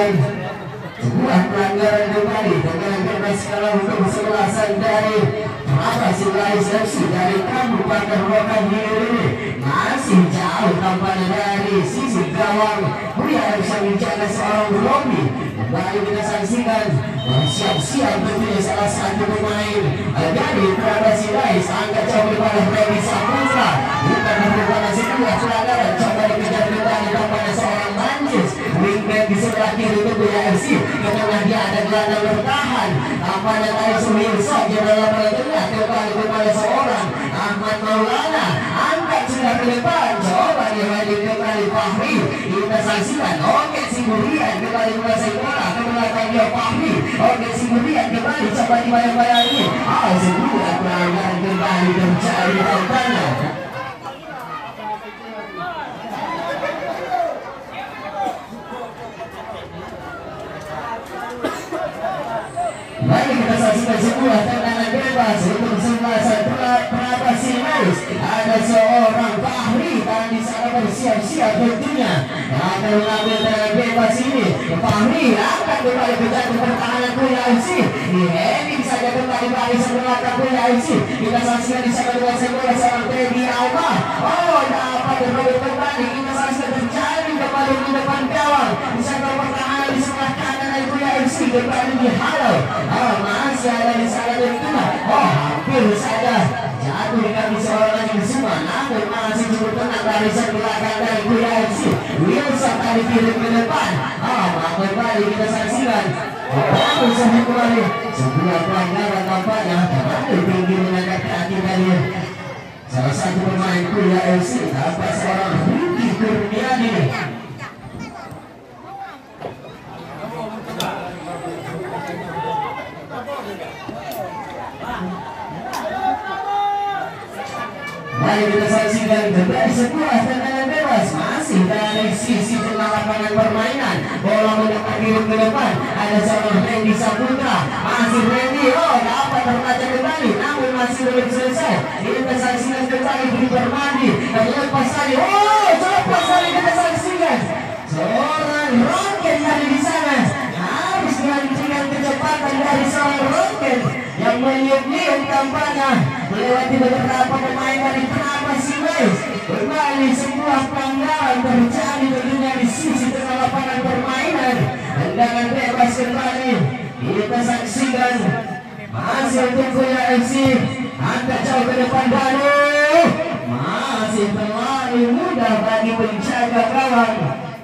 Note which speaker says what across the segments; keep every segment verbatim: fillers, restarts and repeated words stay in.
Speaker 1: saksikan sebuah pelanggaran kembali dengan bebas kalau untuk kesebelasan dari Pratas Silais F C dari Kabupaten Rokan Hilir ini masih jauh tampaknya dari sisi gawang Buya bisa menjaga seorang Robi. Kembali kita saksikan siap-siap tentunya salah satu pemain dari Pratas Silais angkat jauh kepada Freddy Saputra bukan merupakan sebuah pelanggaran. Coba dikejar kembali tampaknya seorang Manjis wingback di sebelah kiri untuk Buya F C. Kemudian dia ada gelandang bertahan tampaknya tadi Sumirsa di dalam tengah kembali kepada seorang Ahmad Maulana angkat sudah ke depan. Coba dihadir kembali Fahri. Kita saksikan oke Siburian kembali menguasai bola ke belakang dia Fahri. Oke Siburian kembali coba dibayang-bayangi. Ah sebuah pelanggaran kembali terjadi tampaknya. Mari kita saksikan sebuah tendangan bebas untuk kesebelasan Pratas Silais. Ada seorang Fahri dan di sana bersiap-siap tentunya akan mengambil tendangan bebas ini. Fahri akan kembali ke jatuh pertahanan Buya F C. Ini saja kembali barisan belakang Buya F C. Kita saksikan di sana dengan sebuah seorang Teddy Alma. Oh dapat berbalik kembali. Kita saksikan terjadi kembali di depan gawang. Di sana pertahanan di sebelah kanan dari Buya F C kembali dihalau. Oh, masih ada di sana tentunya. Oh hampir saja jatuh di kaki seorang lagi semua. Namun masih cukup tenang barisan belakang dari Buya F C. Wilson tadi kirim ke depan. Oh kembali kita saksikan. Oh sampai kembali sebuah pelanggaran tampaknya. Terlalu tinggi mengangkat kaki dari salah satu pemain Buya F C. Tampak seorang Ruki Kurniadi. Mari kita saksikan dari sebuah tendangan bebas masih dari sisi tengah lapangan permainan. Bola mendapat kirim ke depan. Ada seorang Freddy Saputra. Masih Freddy. Oh dapat terbaca kembali. Namun masih belum selesai. Kita saksikan kembali Budi Permadi. Lepas tadi. Oh lepas tadi kita saksikan seorang roket tadi di sana. Harus dihentikan kecepatan dari seorang roket yang meniup-niup tampaknya melewati beberapa pemain dari Pratas Silais. Kembali sebuah pelanggaran terjadi tentunya di sisi tengah lapangan permainan. Tendangan bebas kembali kita saksikan masih untuk Buya F C. Angkat jauh ke depan Danu. Masih terlalu mudah bagi penjaga gawang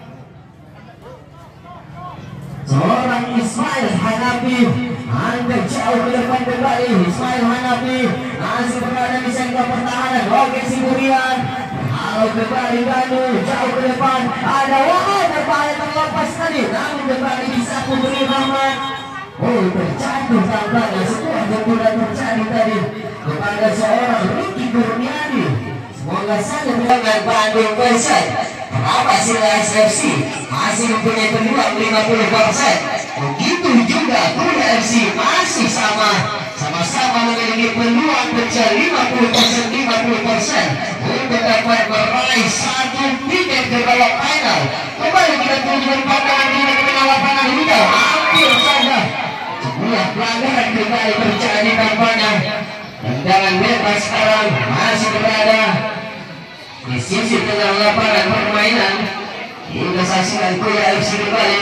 Speaker 1: seorang Ismail Hanafi. Angkat jauh ke depan kembali Ismail Hanafi masih berada di sentra pertahanan. Oke Siburian kalau kembali Danu jauh ke depan. Ada wah berbahaya terlepas tadi namun kembali disapu Budi Rahmat. Oh terjatuh tampaknya sebuah benturan terjadi tadi kepada seorang Ruki Kurniadi. Semoga saja dengan Bandung Persib Pratas Silais F C masih mempunyai peluang lima puluh persen. Begitu juga Buya F C masih sama sama-sama memiliki peluang pecah lima puluh persen lima puluh persen untuk dapat meraih satu tiket ke babak final. Kembali kita tunjukkan pandangan di tengah lapangan juga hampir saja sebuah pelanggaran kembali terjadi tampaknya. Tendangan bebas sekarang masih berada di sisi tengah lapangan permainan. Kita saksikan Buya F C kembali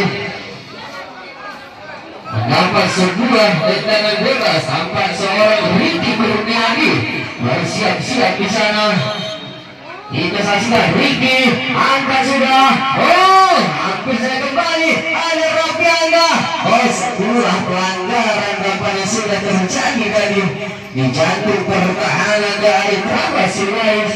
Speaker 1: mendapat sebuah tendangan bebas. Tampak seorang Ricky Kurniadi bersiap-siap di sana. Kita saksikan Ricky angkat sudah. Oh hampir saja kembali ada Raffi Angga. Oh sebuah pelanggaran tampaknya sudah terjadi tadi di jantung pertahanan dari Pratas Silais.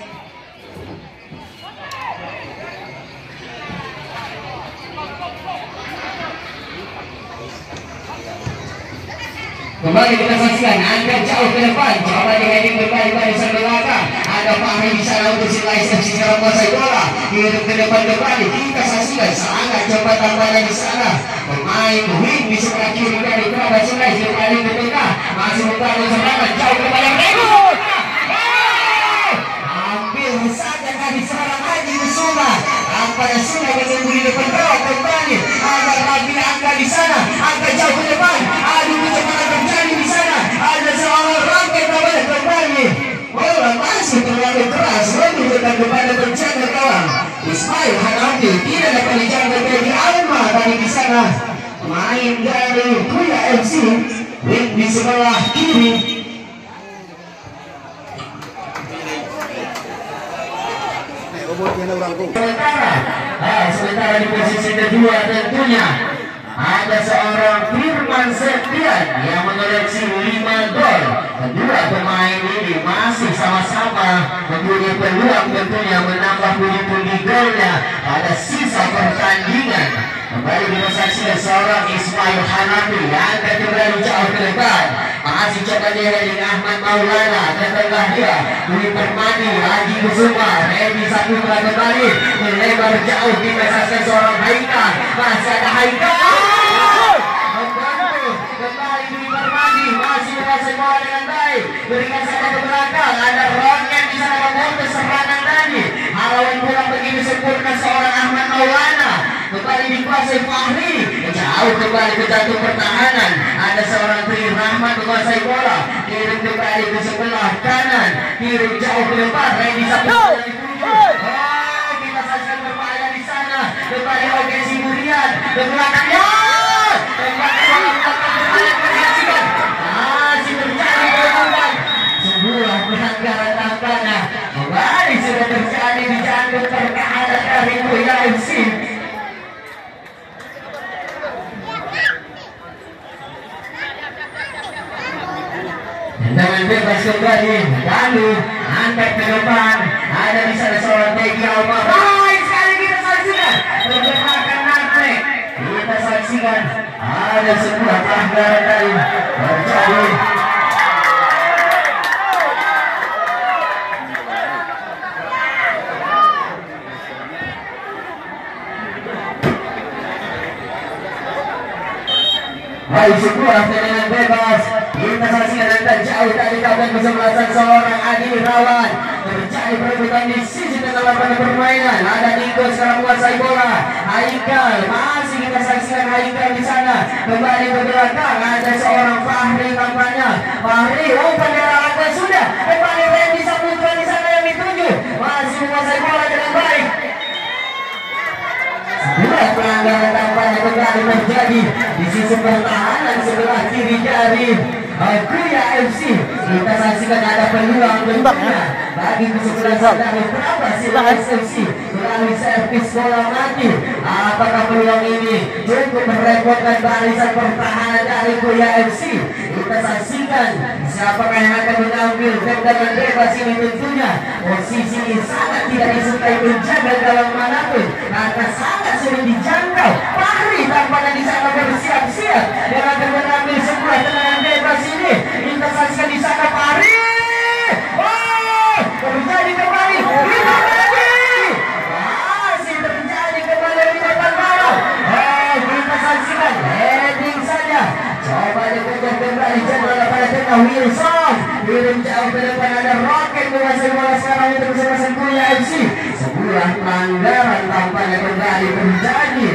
Speaker 1: Kembali kita saksikan angkat jauh ke depan. Coba diheading kembali barisan belakang. Ada Fahri di sana untuk Silais F C secara menguasai bola. Hidup ke depan kembali. Kita saksikan sangat cepat tampaknya di sana. Pemain wing di sebelah kiri dari Pratas Silais kembali ke tengah. Masih membangun serangan jauh kepada Rebut. Hampir saja tadi seorang Haji Kusuma. Tampaknya sudah menunggu di depan gawang kembali. Agar sana, angkat jauh ke depan. Adu kecepatan terjadi di sana. Ada seorang roket kembali kembali. Bola masih terlalu keras, lebih dekat kepada penjaga gawang. Ismail Hanafi tidak dapat dijaga dari Alma tadi di sana. Main dari Kuya F C, wing di sebelah kiri. Sementara, eh, sementara di posisi kedua tentunya ada seorang Firman Septian yang mengoleksi lima gol. Kedua pemain ini masih sama-sama mempunyai peluang tentunya menambah pundi-pundi golnya pada sisa pertandingan. Kembali kita saksikan seorang Ismail Hanafi yang akan kembali jauh ke depan. Masih coba dia heading Ahmad Maulana, dan tengah dia Dwi Permadi, Haji Kusuma, Redi Saputra kembali melebar jauh dipersaskan seorang Haikal. Masih ada Haikal membantu kembali Dwi Permadi, masih menguasai bola dengan baik, berikan saja ke belakang. Ada roket di sana memutus serangan tadi. Halau pulang begitu sempurna seorang Ahmad Maulana. Kembali dikuasai Fahri, jauh kembali ke jantung pertahanan. Ada seorang Tri Rahmat menguasai bola, kirim kembali ke sebelah kanan, kirim jauh ke depan. Redi Saputra dituju. Oh, kita saksikan berbahaya di sana. Kembali Oke Siburian ke belakangnya. Kembali saksikan. Masih terjadi peluang. Sebuah pelanggaran tampaknya kembali sudah terjadi di jantung pertahanan dari Kuya F C. Dengan bebas kembali, lalu angkat ke depan. Ada di sana seorang Tegi Alma. Baik sekali kita saksikan pergerakan naik. Kita saksikan ada sebuah pelanggaran dari terjadi. Baik, sebuah tendangan bebas. Kita saksikan dan jauh dari kawasan kesebelasan seorang Adi Rawan. Terjadi perebutan di sisi tengah lapangan permainan. Ada Niko sekarang menguasai bola. Haikal, masih kita saksikan Haikal di sana. Kembali ke belakang, ada seorang Fahri tampaknya. Fahri, oh penyerangan sudah. Kembali Redi Saputra di sana yang dituju. Masih menguasai bola dengan baik. Sebuah pelanggaran tampaknya kembali terjadi di sisi pertahanan sebelah kiri dari Kuya F C. Kita saksikan ada peluang tentunya bagi kesebelasan dari Prabasilais F C melalui servis bola mati. Apakah peluang ini cukup merepotkan barisan pertahanan dari Kuya F C? Kita saksikan siapakah yang akan mengambil tendangan bebas ini. Tentunya posisi ini sangat tidak disukai penjaga gawang manapun karena sangat sulit dijangkau. Fahri tampaknya di sana bersiap-siap dan akan mengambil sebuah tendangan bebas ini. Kita saksikan di sana Fahri. Oh, terjadi kembali. Kita lagi. Masih terjadi kembali di depan malam. Oh, kita saksikan heading saja. Coba dikejar kembali jadwal pada tengah Wilson. Kirim jauh ke depan, ada roket menguasai bola sekarang untuk kesebelasan Kuya F C. Sebuah pelanggaran tampaknya kembali terjadi.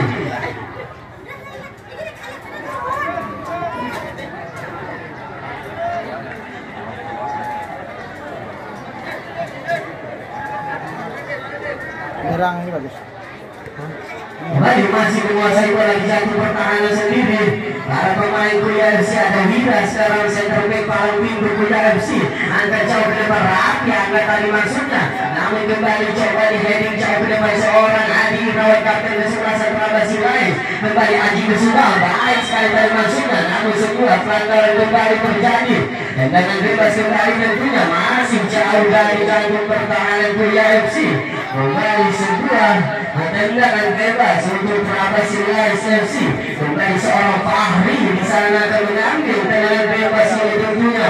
Speaker 2: Menyerang ini bagus.
Speaker 1: Kembali masih menguasai bola di jantung pertahanan sendiri. Para pemain Kuya F C ada Wida sekarang center back paling pintu Kuya F C. Angkat jauh ke depan, rapi angkat tadi maksudnya. Namun kembali coba di heading jauh ke depan seorang Adi Irawan kapten kesebelasan Prabasilais. Kembali Aji Kusuma, baik sekali tadi maksudnya. Namun sebuah pelanggaran kembali terjadi. Dan dengan bebas kembali tentunya masih jauh dari jantung pertahanan Kuya F C. Kembali sebuah tendangan bebas untuk Prabasilais F C. Kembali seorang Fahri di sana akan mengambil tendangan bebas ini tentunya.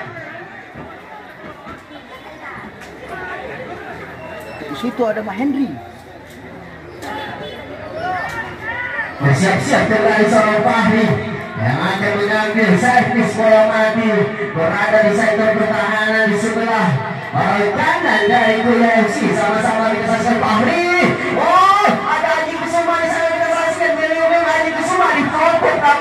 Speaker 2: Di situ ada Pak Henry.
Speaker 1: Bersiap-siap kembali seorang Fahri yang akan mengambil servis bola mati. Berada di sektor pertahanan di sebelah kanan dari Kuya F C. Sama-sama kita saksikan Fahri. Oh, ada Haji Kusuma di sana, kita saksikan beliau Haji Kusuma di front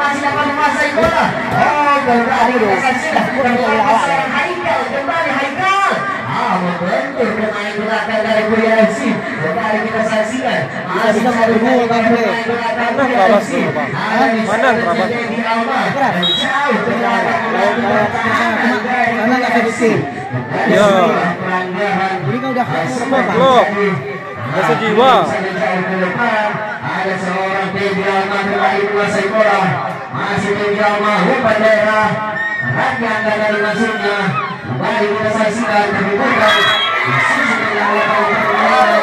Speaker 1: masih dapat menguasai bola. Oh, kembali kita saksikan pergerakan seorang Haikal, kembali Haikal. Ah, membentur pemain belakang dari Kuliah F C. Kembali kita saksikan. Masih satu gol pemain belakang Kuliah F C. Mana terabas? Jauh ke belakang.
Speaker 2: Karena nggak sedikit.
Speaker 3: Ya.
Speaker 2: Ini kan udah
Speaker 3: Loh. Rasa jiwa.
Speaker 1: Ada seorang Teddy Alma kembali menguasai bola. Masih Teddy Alma umpan daerah. Rakyat angka dari masuknya. Kembali kita saksikan kebutuhan. Masih sedang melakukan permainan.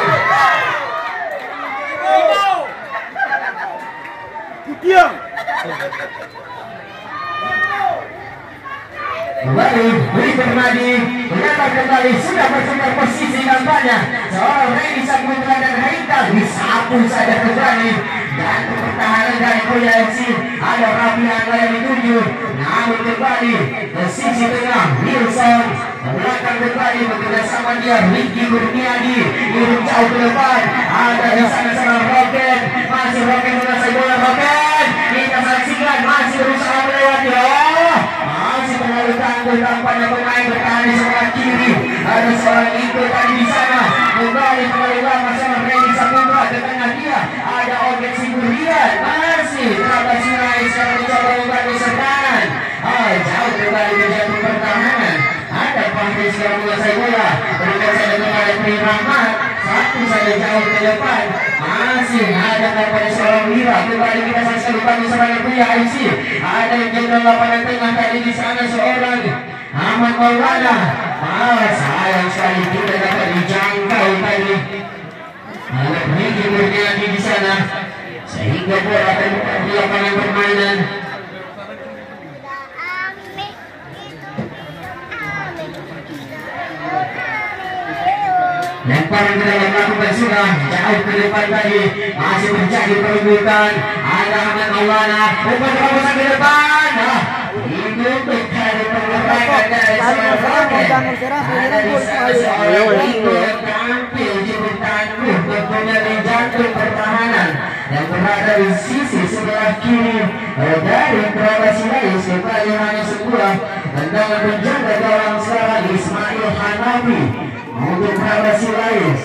Speaker 3: Diam.
Speaker 1: Kembali beri Permadi mendapat kembali sudah bertukar posisi nampaknya seorang Reni Saputra dan Haikal disapu saja kembali dan pertahanan dari Kuliah F C ada Raffi Angga yang dituju namun kembali ke sisi tengah Wilson belakang kembali bekerjasama dia Ricky Kurniadi turun jauh ke depan ada di sana seorang Roket masih Roket menguasai bola Roket kita saksikan masih berusaha melewati oh masih terlalu tangguh tampaknya pemain bertahan di sebelah kiri ada seorang Iko tadi di sana kembali kembali lama sama Reni Saputra ke tengah dia ada Oget Siburian masih terabas Sirai sekarang mencoba membantu serangan oh jauh kembali ke jatuh pertahanan ada Fahri sekarang menguasai bola berikan saja kepada Pri Rahmat satu saja jauh ke depan masih ada kepada seorang Wira kembali kita saksikan membantu serangan Pria I C ada yang jenderal lapangan tengah tadi di sana seorang Ahmad Maulana ah sayang sekali kita dapat dijangkau tadi ada Ricky Kurniadi di sana sehingga bola akan di lapangan permainan lemparan ke dalam lakukan sudah jauh ke depan tadi masih menjadi perebutan ada Ahmad Maulana umpan terobosan ke depan nah itu dari pergerakan dari seorang Roket ada di sana seorang Iko yang tampil cukup tangguh tentunya di jantung pertahanan yang berada di sisi sebelah kiri dari Prabas Sirais kembali hanya sebuah tendangan penjaga gawang sekarang Ismail Hanafi untuk Prabas Sirais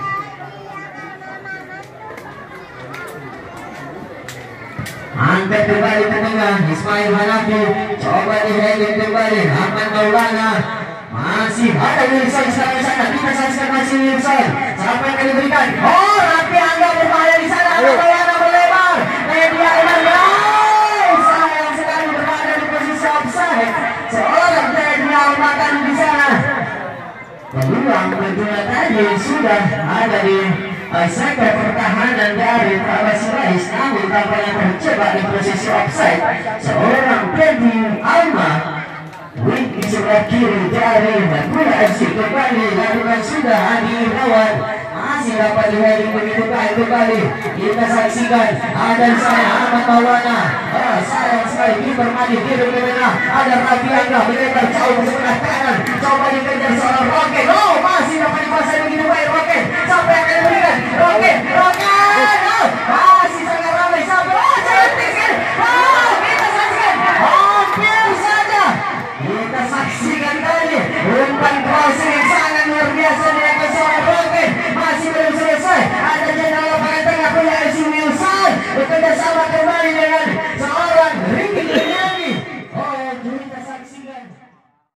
Speaker 1: angkat kembali ke tengah Ismail Hanafi coba diheading kembali Ahmad Maulana masih ada Wilson sekarang sana kita saksikan masih Wilson siapa yang akan diberikan oh Raffi Angga berbahaya di sana Ahmad Maulana berlebar media Iman sayang sekali berada di posisi offside seorang Teddy Alma tadi di sana peluang kedua tadi sudah ada di uh, sektor pertahanan dari Prabas Sirais namun tampaknya terjebak di posisi offside seorang Teddy Alma wing di sebelah kiri dari Kuliah F C kembali lakukan sudah Adi Irawan masih dapat diheading begitu baik kembali kita saksikan ada di sana Ahmad Maulana oh, sayang sekali di Permadi kirim ke tengah ada Raffi Angga melebar jauh ke sebelah kanan coba dikejar seorang Roket oh masih dapat dikuasai begitu baik Roket sampai akan diberikan Roket Roket oh, masih sangat ramai sampai oh cantik sekali oh kita saksikan hampir saja kita saksikan tadi umpan crossing